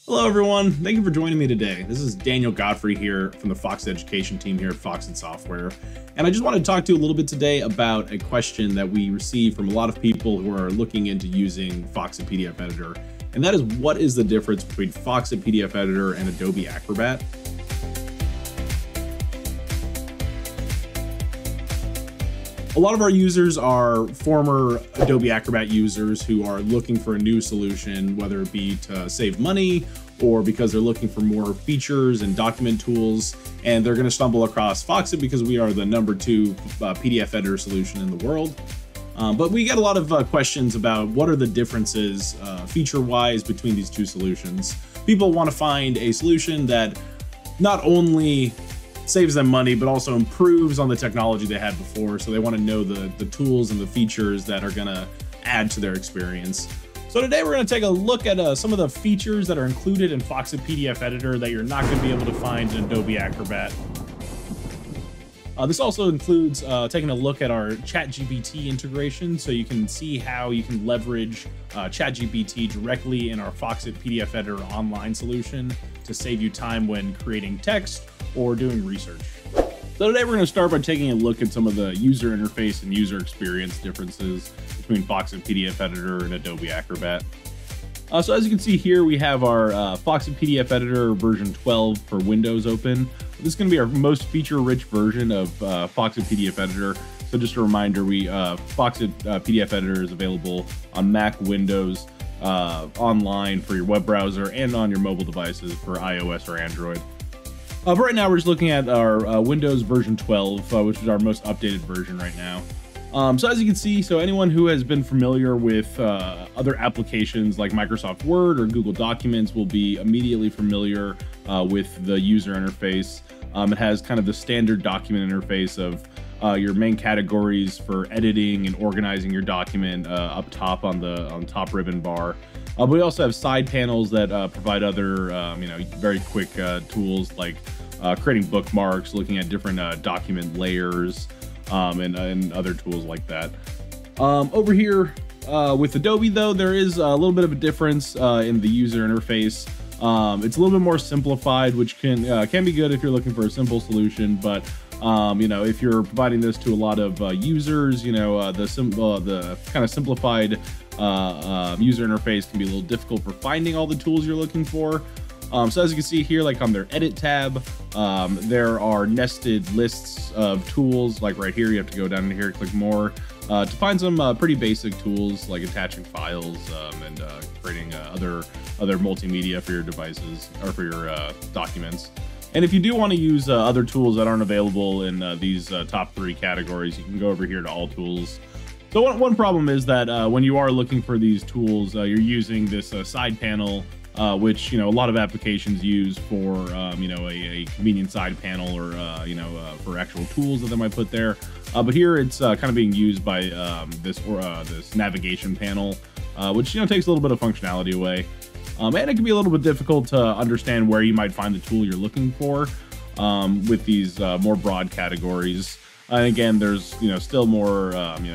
Hello everyone, thank you for joining me today. This is Daniel Godfrey here from the Foxit education team here at Foxit Software. And I just wanted to talk to you a little bit today about a question that we receive from a lot of people who are looking into using Foxit PDF Editor. And that is, what is the difference between Foxit PDF Editor and Adobe Acrobat? A lot of our users are former Adobe Acrobat users who are looking for a new solution, whether it be to save money or because they're looking for more features and document tools, and they're going to stumble across Foxit because we are the #2 PDF editor solution in the world. But we get a lot of questions about what are the differences feature-wise between these two solutions. People want to find a solution that not only saves them money, but also improves on the technology they had before. So they want to know the tools and the features that are going to add to their experience. So today we're going to take a look at some of the features that are included in Foxit PDF Editor that you're not going to be able to find in Adobe Acrobat. This also includes taking a look at our ChatGPT integration, so you can see how you can leverage ChatGPT directly in our Foxit PDF Editor online solution to save you time when creating text or doing research. So today we're going to start by taking a look at some of the user interface and user experience differences between Foxit PDF Editor and Adobe Acrobat. So as you can see here, we have our Foxit PDF Editor version 12 for Windows open. This is going to be our most feature-rich version of Foxit PDF Editor. So just a reminder, Foxit PDF Editor is available on Mac, Windows, online for your web browser, and on your mobile devices for iOS or Android. But right now, we're just looking at our Windows version 12, which is our most updated version right now. So as you can see, anyone who has been familiar with other applications like Microsoft Word or Google Documents will be immediately familiar with the user interface. It has kind of the standard document interface of your main categories for editing and organizing your document up top on the top ribbon bar. But we also have side panels that provide other very quick tools like creating bookmarks, looking at different document layers, and other tools like that. Over here with Adobe, though, there is a little bit of a difference in the user interface. It's a little bit more simplified, which can be good if you're looking for a simple solution, but if you're providing this to a lot of users, the kind of simplified user interface can be a little difficult for finding all the tools you're looking for. So as you can see here, like on their edit tab, there are nested lists of tools. Like right here, you have to go down here, click more to find some pretty basic tools like attaching files and creating other multimedia for your devices or for your documents. And if you do want to use other tools that aren't available in these top 3 categories, you can go over here to all tools. So one problem is that when you are looking for these tools, you're using this side panel, which a lot of applications use for a convenient side panel or for actual tools that they might put there. But here it's kind of being used by this navigation panel, which takes a little bit of functionality away. And it can be a little bit difficult to understand where you might find the tool you're looking for with these more broad categories. And again, there's still more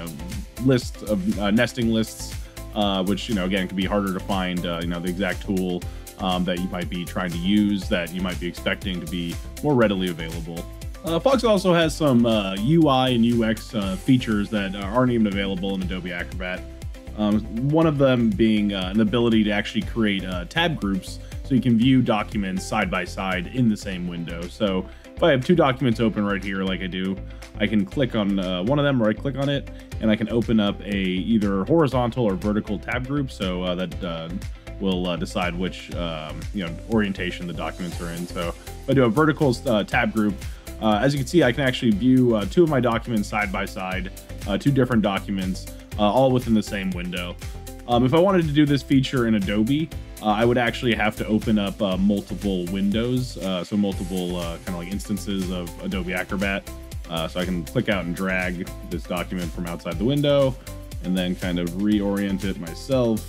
lists of nesting lists, which again can be harder to find the exact tool that you might be trying to use that you might be expecting to be more readily available. Foxit also has some UI and UX features that aren't even available in Adobe Acrobat. One of them being an ability to actually create tab groups so you can view documents side by side in the same window. So if I have 2 documents open right here like I do, I can click on one of them, right click on it, and I can open up a either horizontal or vertical tab group, so that will decide which orientation the documents are in. So if I do a vertical tab group, as you can see, I can actually view 2 of my documents side by side, 2 different documents, all within the same window. If I wanted to do this feature in Adobe, I would actually have to open up multiple windows, so multiple kind of like instances of Adobe Acrobat. So I can click out and drag this document from outside the window and then kind of reorient it myself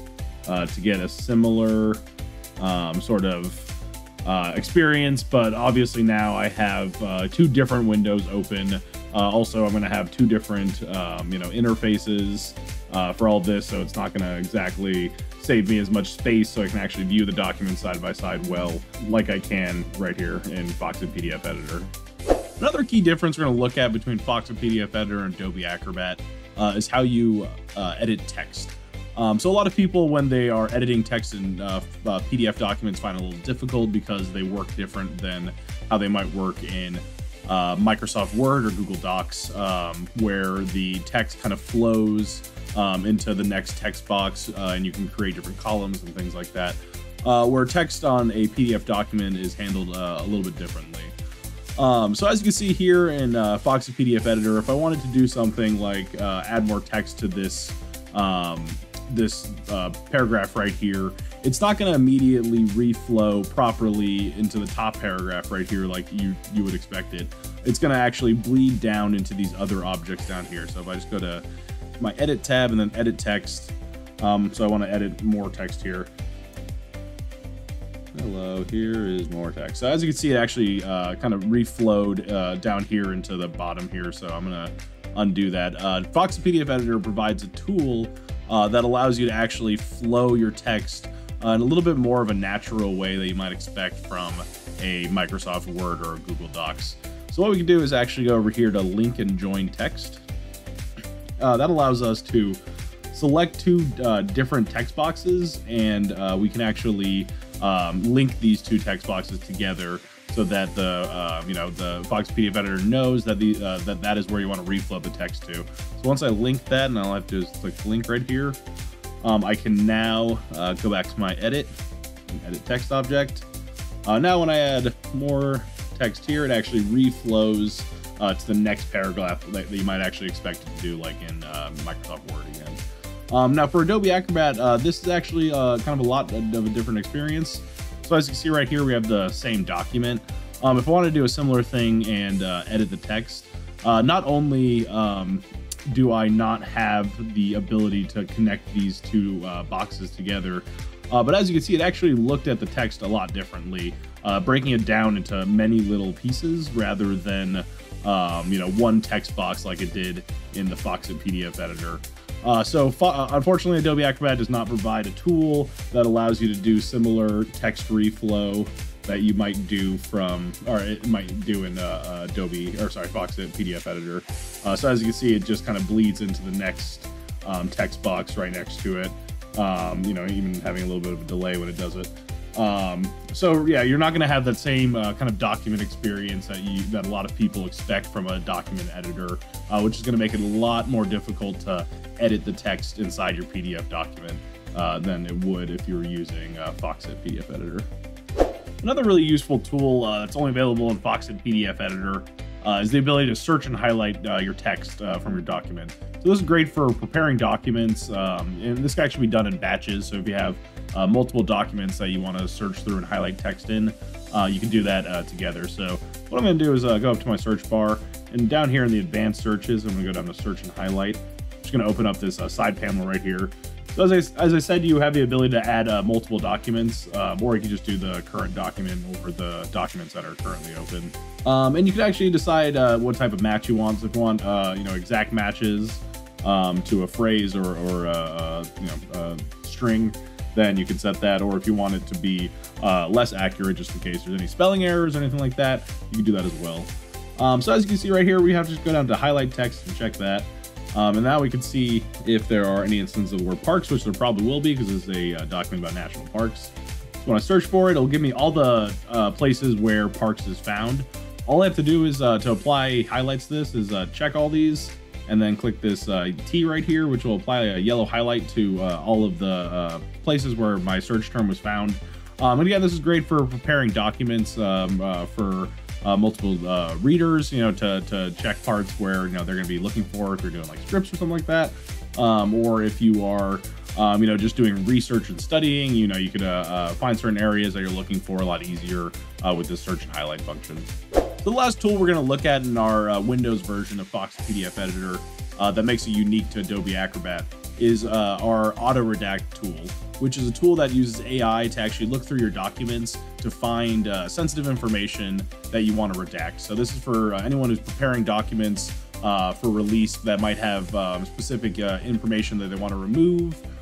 to get a similar sort of experience. But obviously now I have 2 different windows open. Also, I'm going to have 2 different interfaces for all this, so it's not going to exactly save me as much space so I can actually view the document side by side well, like I can right here in Foxit PDF Editor. Another key difference we're going to look at between Foxit PDF Editor and Adobe Acrobat is how you edit text. So a lot of people, when they are editing text in PDF documents, find it a little difficult because they work different than how they might work in Microsoft Word or Google Docs, where the text kind of flows into the next text box, and you can create different columns and things like that, where text on a PDF document is handled a little bit differently. So as you can see here in Foxit PDF Editor, if I wanted to do something like add more text to this paragraph right here, it's not going to immediately reflow properly into the top paragraph right here like you would expect it. It's going to actually bleed down into these other objects down here. So if I just go to my edit tab and then edit text, so I want to edit more text here. Hello, here is more text. So as you can see, it actually kind of reflowed down here into the bottom here. So I'm going to undo that. Foxit PDF Editor provides a tool that allows you to actually flow your text in a little bit more of a natural way that you might expect from a Microsoft Word or a Google Docs. So what we can do is actually go over here to link and join text. That allows us to select two different text boxes, and we can actually link these two text boxes together so that the the Foxit PDF Editor knows that that is where you want to reflow the text to. So once I link that, and all I have to do is click link right here, I can now go back to my edit and edit text object. Now when I add more text here, it actually reflows to the next paragraph that you might actually expect it to do, like in Microsoft Word again. Now for Adobe Acrobat, this is actually kind of a lot of a different experience. So as you can see right here, we have the same document. If I want to do a similar thing and edit the text, not only do I not have the ability to connect these two boxes together, but as you can see, it actually looked at the text a lot differently, breaking it down into many little pieces rather than one text box like it did in the Foxit PDF Editor. Unfortunately, Adobe Acrobat does not provide a tool that allows you to do similar text reflow that you might do it might do in Foxit PDF Editor. So as you can see, it just kind of bleeds into the next text box right next to it. Even having a little bit of a delay when it does it. So yeah, you're not going to have that same kind of document experience that a lot of people expect from a document editor, which is going to make it a lot more difficult to edit the text inside your PDF document than it would if you were using Foxit PDF Editor. Another really useful tool that's only available in Foxit PDF Editor is the ability to search and highlight your text from your document. So this is great for preparing documents, and this can actually be done in batches. So if you have multiple documents that you want to search through and highlight text in, you can do that together. So what I'm going to do is go up to my search bar, and down here in the advanced searches, I'm going to go down to search and highlight. I'm just going to open up this side panel right here. So as I said, you have the ability to add multiple documents, or you can just do the current document over the documents that are currently open. And you can actually decide what type of match you want. So if you want, exact matches to a phrase or a string, then you can set that. Or if you want it to be less accurate, just in case there's any spelling errors or anything like that, you can do that as well. So as you can see right here, we have to just go down to highlight text and check that. And now we can see if there are any instances of the word parks, which there probably will be because it's a document about national parks. So when I search for it, it'll give me all the places where parks is found. All I have to do is to apply highlights to this is check all these and then click this T right here, which will apply a yellow highlight to all of the places where my search term was found. And again, this is great for preparing documents for multiple readers, to check parts where they're going to be looking for, if you're doing like scripts or something like that, or if you are just doing research and studying, you could find certain areas that you're looking for a lot easier with this search and highlight function. So the last tool we're going to look at in our Windows version of Foxit PDF Editor that makes it unique to Adobe Acrobat is our auto redact tool, which is a tool that uses AI to actually look through your documents to find sensitive information that you want to redact. So this is for anyone who's preparing documents for release that might have specific information that they want to remove,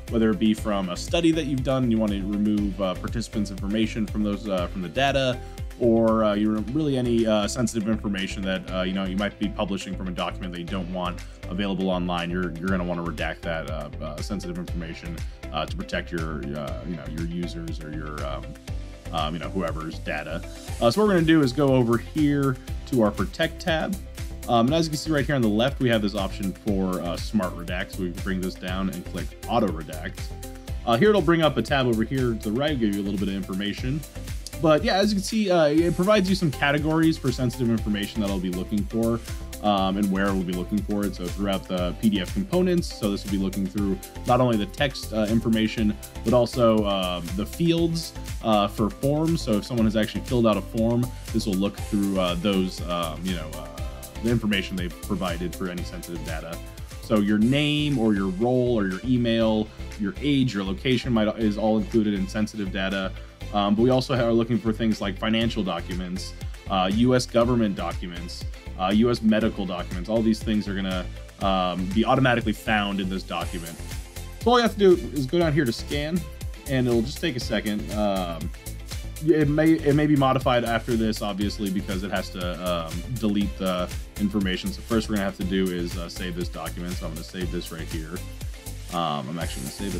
whether it be from a study that you've done and you want to remove participants' information from those from the data, or you really any sensitive information that you might be publishing from a document that you don't want available online. You're going to want to redact that sensitive information to protect your your users or your whoever's data. So what we're going to do is go over here to our Protect tab. And as you can see right here on the left, we have this option for Smart Redact. So we can bring this down and click Auto Redact. Here it'll bring up a tab over here to the right, give you a little bit of information. But yeah, as you can see, it provides you some categories for sensitive information that I'll be looking for and where we'll be looking for it. So throughout the PDF components, so this will be looking through not only the text information, but also the fields for forms. So if someone has actually filled out a form, this will look through those, the information they've provided for any sensitive data. So your name or your role or your email, your age, your location is all included in sensitive data. But we also are looking for things like financial documents, U.S. government documents, U.S. medical documents. All these things are going to be automatically found in this document. So all you have to do is go down here to scan, and it'll just take a second. It may be modified after this, obviously, because it has to delete the information. So first we're going to have to do is save this document. So I'm going to save this right here. I'm actually going to save it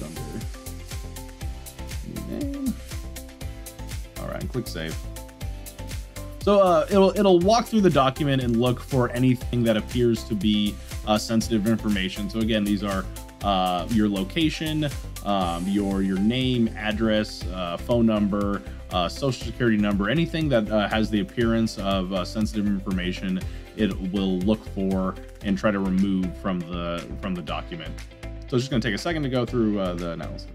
under new name. All right, and click save. So it'll walk through the document and look for anything that appears to be sensitive information. So again, these are your location, your name, address, phone number, social security number, anything that has the appearance of sensitive information. It will look for and try to remove from the document. So it's just going to take a second to go through the analysis.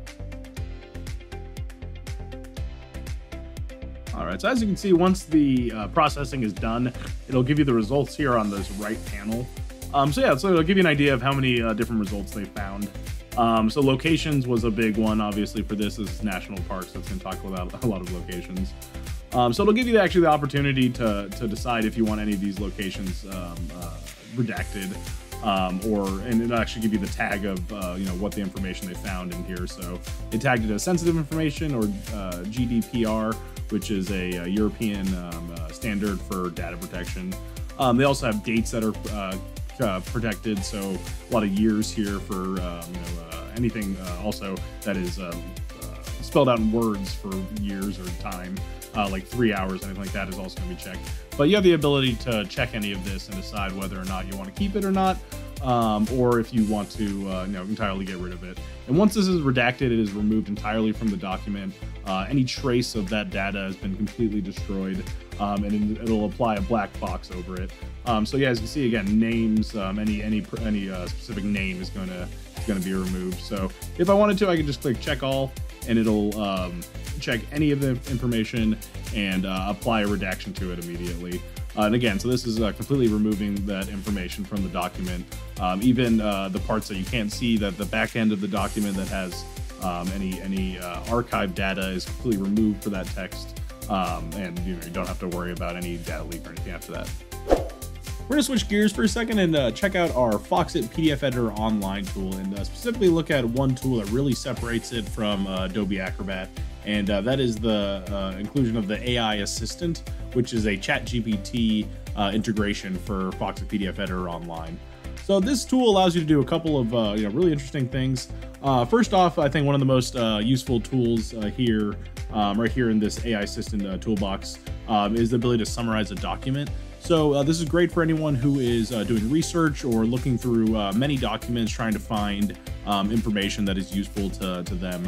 All right, so as you can see, once the processing is done, it'll give you the results here on this right panel. So it'll give you an idea of how many different results they found. So locations was a big one, obviously, for this. This is national parks, so it's going to talk about a lot of locations. So it'll give you actually the opportunity to decide if you want any of these locations redacted, and it'll actually give you the tag of what the information they found in here. So they tagged it as sensitive information, or GDPR, which is a European standard for data protection. They also have dates that are protected, so a lot of years here for anything also that is spelled out in words for years or time, like 3 hours, anything like that is also going to be checked. But you have the ability to check any of this and decide whether or not you want to keep it or not, or if you want to entirely get rid of it. And once this is redacted, it is removed entirely from the document. Any trace of that data has been completely destroyed, and it'll apply a black box over it. So yeah, as you can see, again, names, any specific name is going to be removed. So if I wanted to, I could just click check all, and it'll check any of the information and apply a redaction to it immediately. And again, so this is completely removing that information from the document. Even the parts that you can't see, that the back end of the document that has any archive data is completely removed for that text. And you don't have to worry about any data leak or anything after that. We're going to switch gears for a second and check out our Foxit PDF Editor online tool, and specifically look at one tool that really separates it from Adobe Acrobat, and that is the inclusion of the AI Assistant, which is a ChatGPT integration for Foxit PDF Editor online. So this tool allows you to do a couple of really interesting things. First off, I think one of the most useful tools here, right here in this AI Assistant toolbox, is the ability to summarize a document. So this is great for anyone who is doing research or looking through many documents, trying to find information that is useful to them,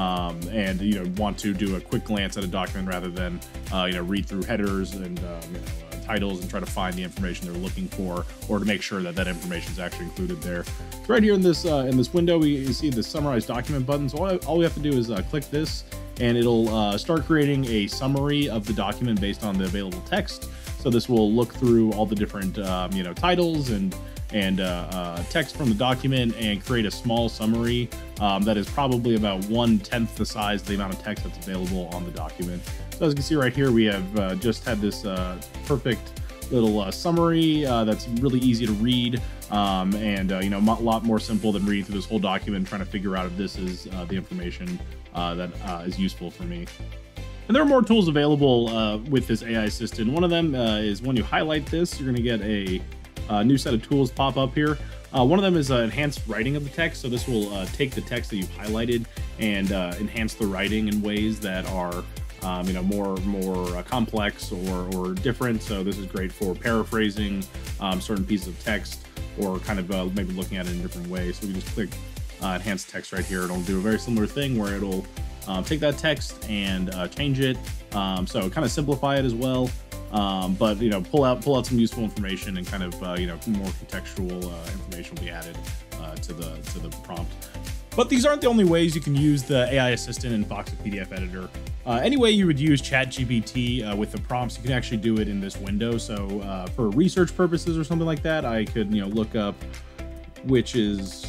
and want to do a quick glance at a document rather than read through headers and titles and try to find the information they're looking for, or to make sure that that information is actually included there. So right here in this window, you see the summarize document button. So all we have to do is click this, and it'll start creating a summary of the document based on the available text. So this will look through all the different titles and text from the document and create a small summary that is probably about 1/10 the size of the amount of text that's available on the document. So as you can see right here, we have just had this perfect little summary that's really easy to read, and you know, a lot more simple than reading through this whole document and trying to figure out if this is the information that is useful for me. And there are more tools available with this AI assistant. One of them is when you highlight this, you're going to get a new set of tools pop up here. One of them is enhanced writing of the text. So this will take the text that you've highlighted and enhance the writing in ways that are you know, more complex or different. So this is great for paraphrasing certain pieces of text, or kind of maybe looking at it in a different way. So we just click enhanced text right here. It'll do a very similar thing where it'll take that text and change it. So kind of simplify it as well. But you know, pull out some useful information, and kind of you know, more contextual information will be added to the prompt. But these aren't the only ways you can use the AI assistant in Foxit PDF editor. Any way you would use ChatGPT with the prompts, you can actually do it in this window. So for research purposes or something like that, I could, you know, look up which is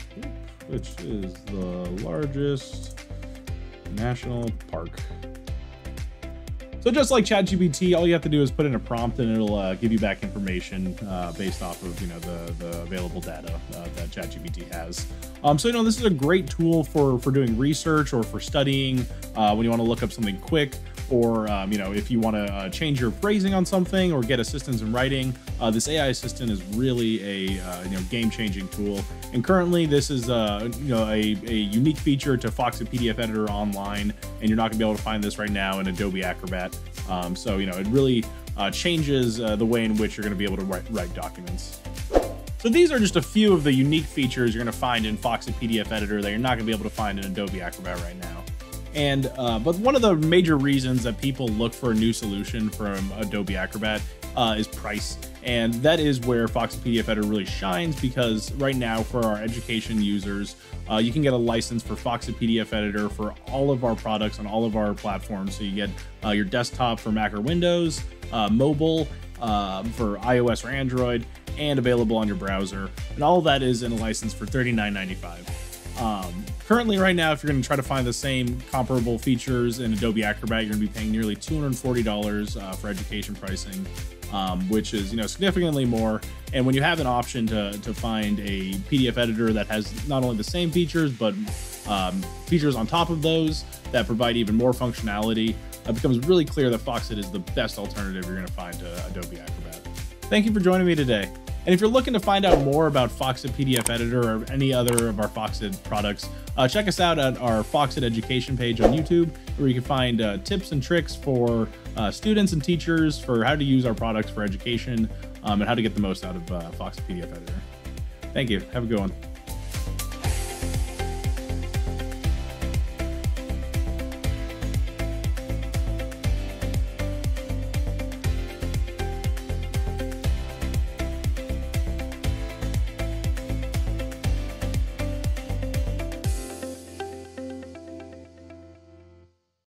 the largest national park. So just like ChatGPT, all you have to do is put in a prompt, and it'll give you back information based off of, you know, the available data that ChatGPT has. So you know, this is a great tool for doing research or for studying when you want to look up something quick, or you know, if you want to change your phrasing on something or get assistance in writing. This AI assistant is really a you know, game-changing tool. And currently, this is you know, a unique feature to Foxit PDF Editor Online, and you're not gonna be able to find this right now in Adobe Acrobat. So you know, it really changes the way in which you're gonna be able to write documents. So these are just a few of the unique features you're gonna find in Foxit PDF Editor that you're not gonna be able to find in Adobe Acrobat right now. And but one of the major reasons that people look for a new solution from Adobe Acrobat is price. And that is where Foxit PDF Editor really shines, because right now for our education users, you can get a license for Foxit PDF Editor for all of our products on all of our platforms. So you get your desktop for Mac or Windows, mobile for iOS or Android, and available on your browser. And all of that is in a license for $39.95. Currently, right now, if you're going to try to find the same comparable features in Adobe Acrobat, you're going to be paying nearly $240 for education pricing, which is, you know, significantly more. And when you have an option to find a PDF editor that has not only the same features, but features on top of those that provide even more functionality, it becomes really clear that Foxit is the best alternative you're going to find to Adobe Acrobat. Thank you for joining me today. And if you're looking to find out more about Foxit PDF Editor or any other of our Foxit products, check us out at our Foxit education page on YouTube, where you can find tips and tricks for students and teachers for how to use our products for education, and how to get the most out of Foxit PDF Editor. Thank you. Have a good one.